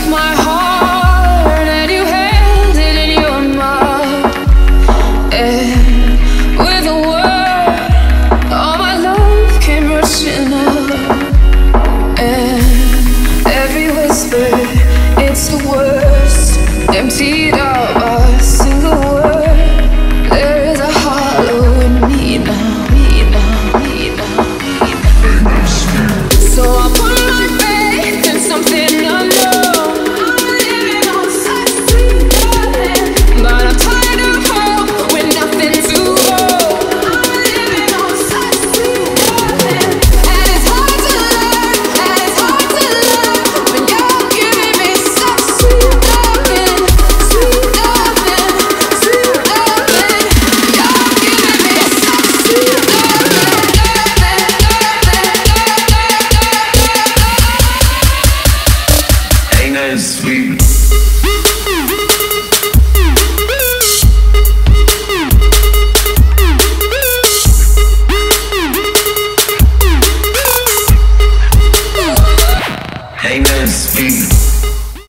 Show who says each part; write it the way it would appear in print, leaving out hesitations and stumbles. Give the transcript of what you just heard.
Speaker 1: my heart and you held it in your mouth. And with a word, all my love came rushing up. And every whisper, it's the worst, emptied out by a single word. There is a hollow in me now, me now, me now, me now. So I put my faith in something unknown. I'm living on such sweet nothing, but I'm tired of hope with nothing to hold. I'm living on such sweet nothing, and it's hard to learn, and it's hard to learn when you're giving me such sweet nothing, sweet nothing, sweet nothing. You're giving me such sweet nothing.
Speaker 2: Ain't nothing sweet.